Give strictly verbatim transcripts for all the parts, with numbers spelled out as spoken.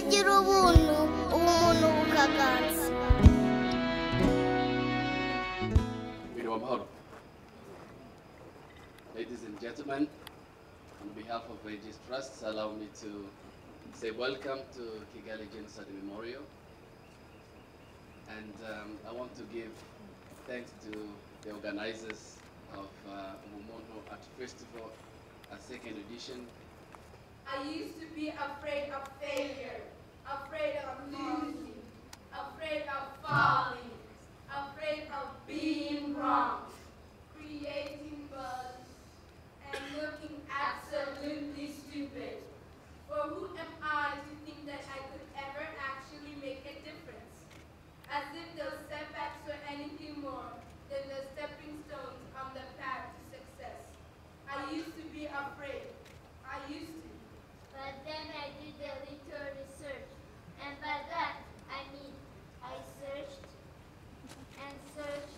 tugira ubuntu ubumuntu bukaganza. Ladies and gentlemen, on behalf of Aegis Trust, allow me to say welcome to Kigali Genocide Memorial. And um, I want to give thanks to the organizers of uh, Umumono Art Festival, a second edition. I used to be afraid of failure, afraid of losing, afraid of falling, afraid of being wrong, creating buzz, and looking absolutely stupid. For who am I to think that I could ever actually make a difference? As if those setbacks were anything more than the stepping stones on the path to success. I used to be afraid. I used to. But then I did a little research, and by that I mean I searched and searched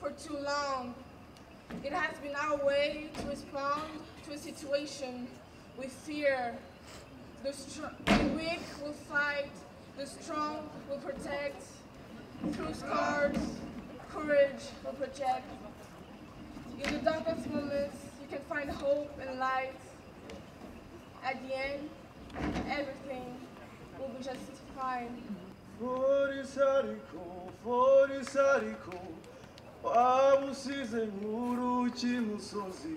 for too long. It has been our way to respond to a situation with fear. The, the weak will fight, the strong will protect. Through scars, courage will project. In the darkest moments, you can find hope and light. At the end, everything will be just fine. Forisariko, Forisariko, wabusize nk'uruki musozi,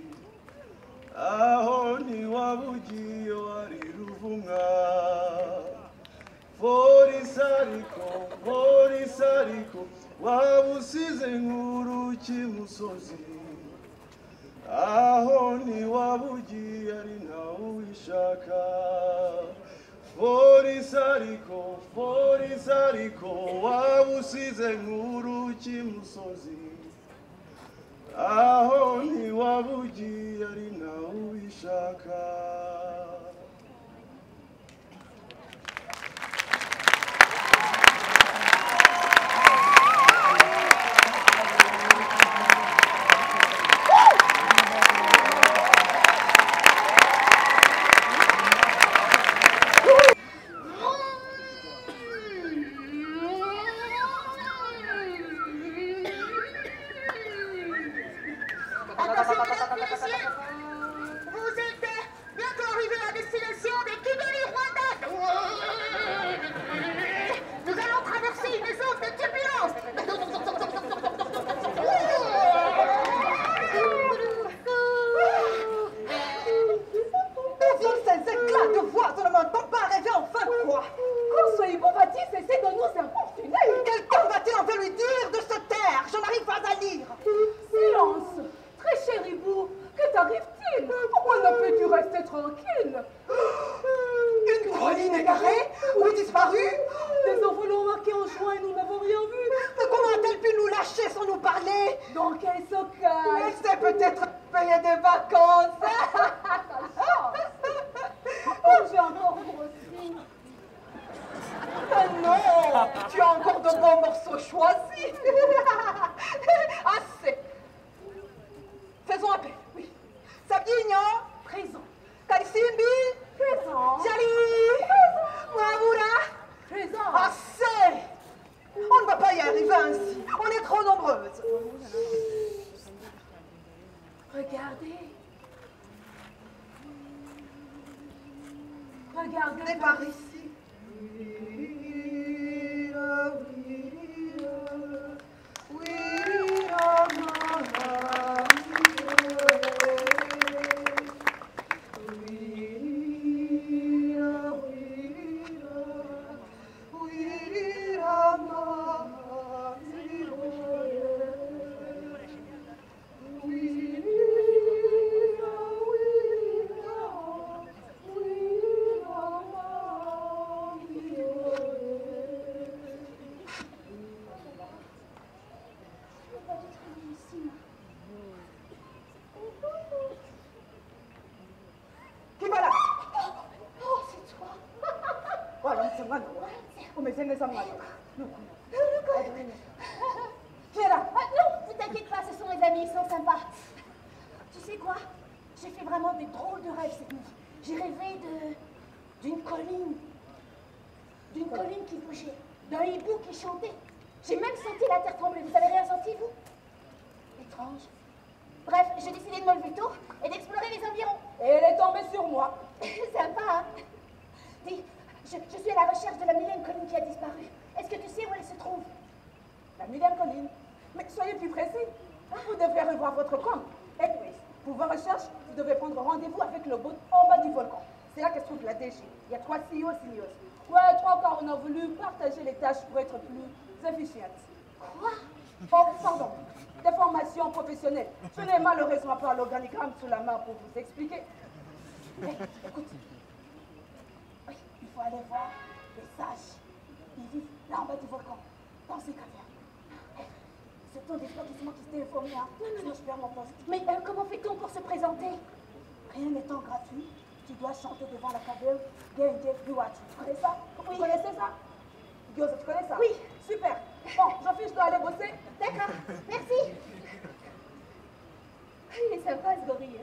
aho ntiwabugiye wari ruvumwa. Forisariko, Forisariko, wabusize nk'uruki musozi, aho ntiwabugiye ari ntawe ubishaka. Forisariko, Forisariko, wabusize nk'uruki musozi, aho ntiwabugiye ari ntawe ubishaka. Sous la main pour vous expliquer. Hey, écoute, oui, il faut aller voir les sages. Ils vivent là en bas du volcan, dans ces cavernes. Hey, ce sont des établissements qui s'étaient informés, hein. Sinon je perds mon poste. Mais euh, comment fait-on pour se présenter? Rien n'étant gratuit, tu dois chanter devant la caverne Genge Biwat. Tu connais ça? Oui. Vous connaissez ça? Gyoza, tu connais ça? Oui. Super. Bon, Jean-Philippe, je dois aller bosser. D'accord, merci. Il est sympa ce gorille.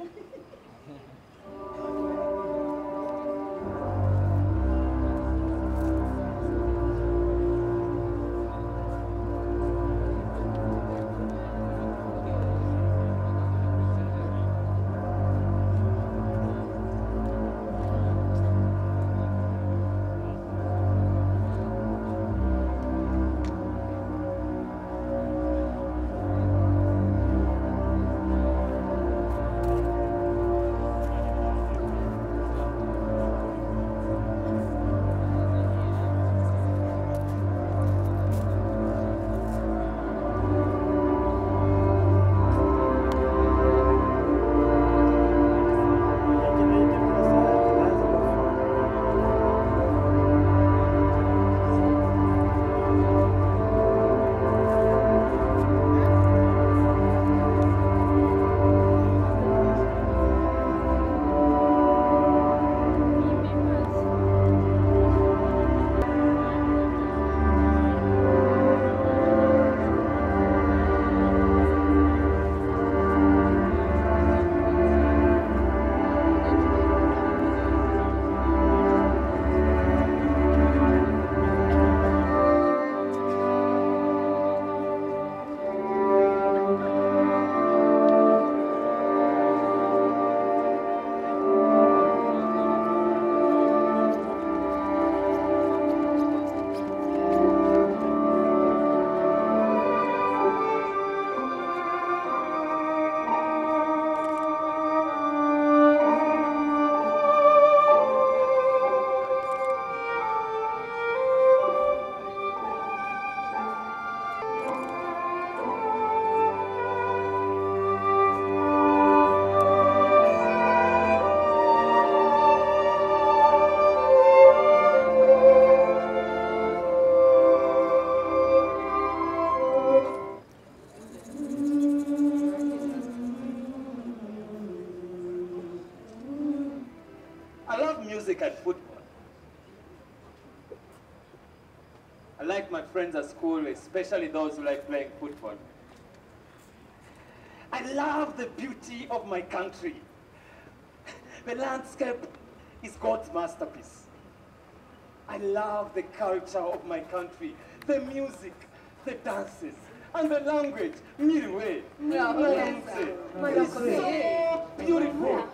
I love music and football. I like my friends at school, especially those who like playing football. I love the beauty of my country. The landscape is God's masterpiece. I love the culture of my country, the music, the dances, and the language. Miriwe, it's so beautiful.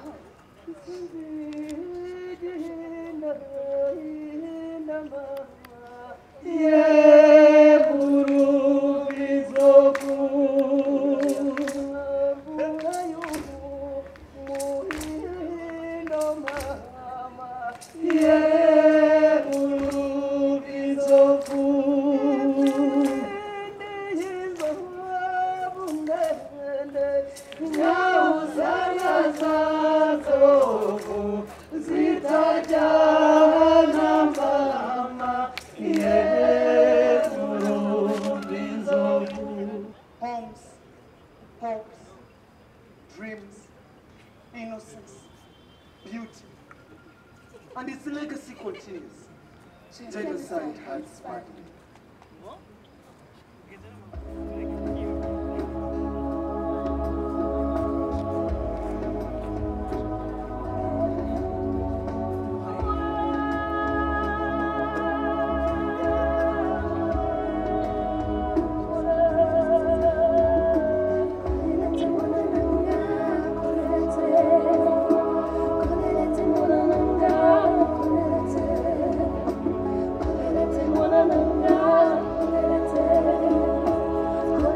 Homes, hopes, dreams, innocence, beauty, and its legacy continues. Genocide has badly. Oh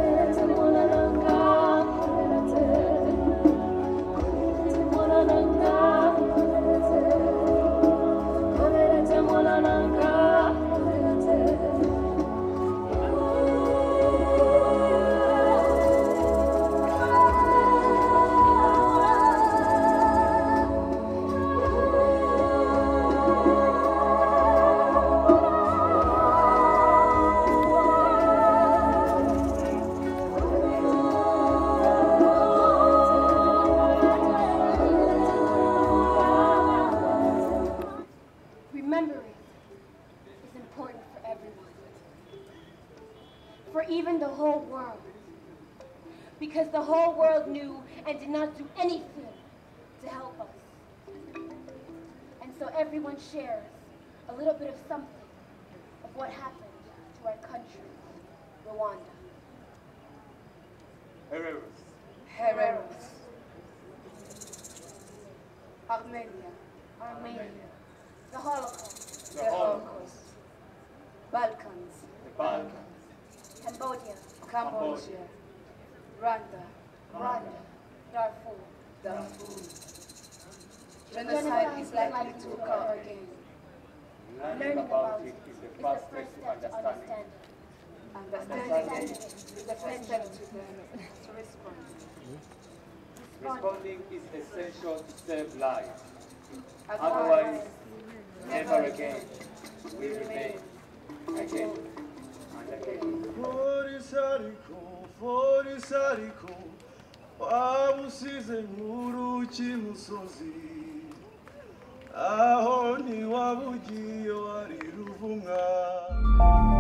for even the whole world. Because the whole world knew and did not do anything to help us. And so everyone shares a little bit of something of what happened to our country, Rwanda. Hereros. Hereros. Armenia. Armenia. The Holocaust. The Holocaust. Balkans. The Balkans. Cambodia. Cambodia. Rwanda. Rwanda. Darfur. Darfur. Genocide is likely to occur again. Learning about it is the first step to understanding. Understanding is the first step to to respond. Responding is essential to save lives. Otherwise, Otherwise, never again we remain again and again. Forisariko, forisariko, wabusize nk'uruki musozi, aho ntiwabugiye wari ruvumwa.